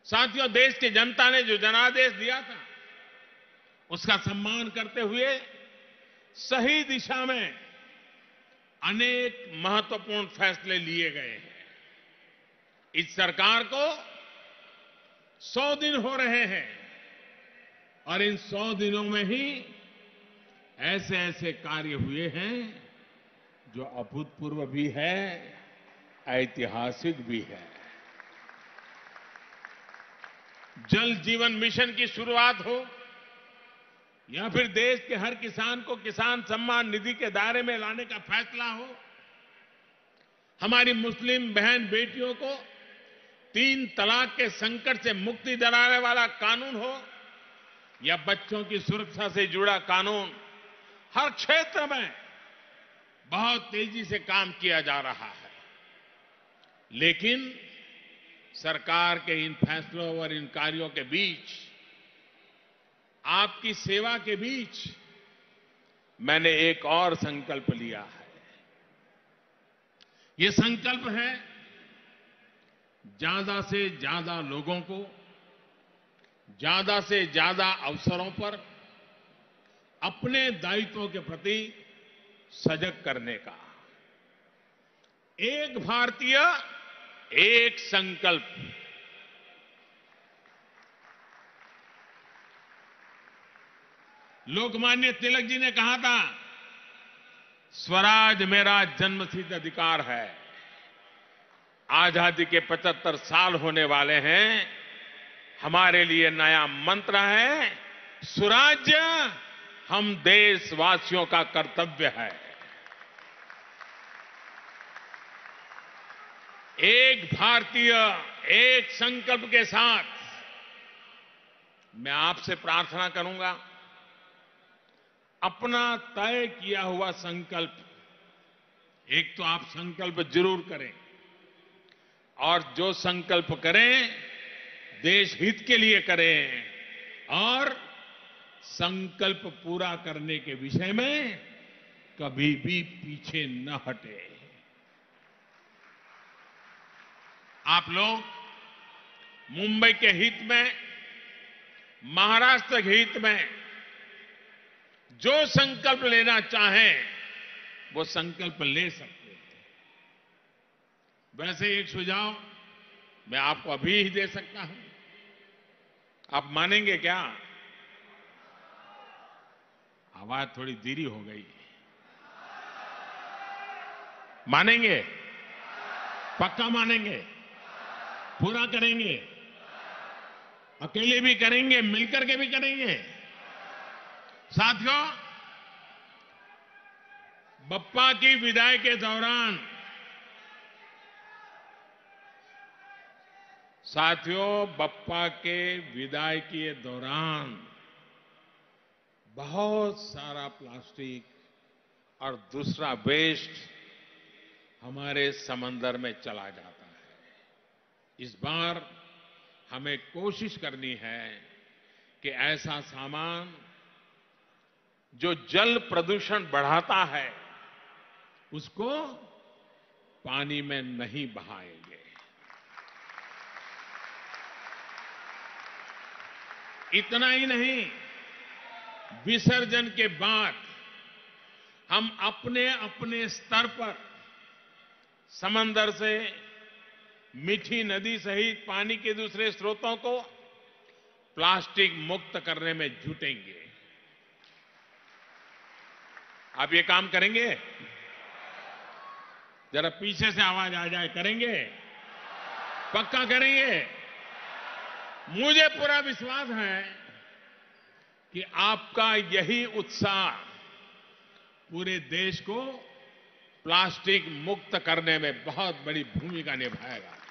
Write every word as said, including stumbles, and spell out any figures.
साथियों, देश की जनता ने जो जनादेश दिया था, उसका सम्मान करते हुए सही दिशा में अनेक महत्वपूर्ण फैसले लिए गए हैं। इस सरकार को सौ दिन हो रहे हैं और इन सौ दिनों में ही ऐसे ऐसे कार्य हुए हैं जो अभूतपूर्व भी है, ऐतिहासिक भी है। जल जीवन मिशन की शुरुआत हो या फिर देश के हर किसान को किसान सम्मान निधि के दायरे में लाने का फैसला हो, हमारी मुस्लिम बहन बेटियों को तीन तलाक के संकट से मुक्ति दिलाने वाला कानून हो या बच्चों की सुरक्षा से जुड़ा कानून, हर क्षेत्र में बहुत तेजी से काम किया जा रहा है। लेकिन सरकार के इन फैसलों और इन कार्यों के बीच, आपकी सेवा के बीच मैंने एक और संकल्प लिया है। ये संकल्प है ज्यादा से ज्यादा लोगों को ज्यादा से ज्यादा अवसरों पर अपने दायित्वों के प्रति सजग करने का। एक भारतीय एक संकल्प। लोकमान्य तिलक जी ने कहा था, स्वराज मेरा जन्मसिद्ध अधिकार है। आजादी के पचहत्तर साल होने वाले हैं। हमारे लिए नया मंत्र है, स्वराज्य हम देशवासियों का कर्तव्य है। एक भारतीय एक संकल्प के साथ मैं आपसे प्रार्थना करूंगा, अपना तय किया हुआ संकल्प, एक तो आप संकल्प जरूर करें और जो संकल्प करें देश हित के लिए करें और संकल्प पूरा करने के विषय में कभी भी पीछे न हटे। आप लोग मुंबई के हित में, महाराष्ट्र के हित में जो संकल्प लेना चाहें वो संकल्प ले सकते हैं। वैसे एक सुझाव मैं आपको अभी ही दे सकता हूं, आप मानेंगे क्या? आवाज थोड़ी धीरी हो गई। मानेंगे? पक्का मानेंगे? पूरा करेंगे? अकेले भी करेंगे, मिलकर के भी करेंगे? साथियों, बप्पा की विदाई के दौरान साथियों बप्पा के विदाई के दौरान बहुत सारा प्लास्टिक और दूसरा वेस्ट हमारे समंदर में चला जाता है। इस बार हमें कोशिश करनी है कि ऐसा सामान जो जल प्रदूषण बढ़ाता है उसको पानी में नहीं बहाएंगे। इतना ही नहीं, विसर्जन के बाद हम अपने अपने स्तर पर समंदर से, मीठी नदी सहित पानी के दूसरे स्रोतों को प्लास्टिक मुक्त करने में जुटेंगे। आप ये काम करेंगे? जरा पीछे से आवाज आ जाए, करेंगे? पक्का करेंगे? मुझे पूरा विश्वास है कि आपका यही उत्साह पूरे देश को प्लास्टिक मुक्त करने में बहुत बड़ी भूमिका निभाएगा।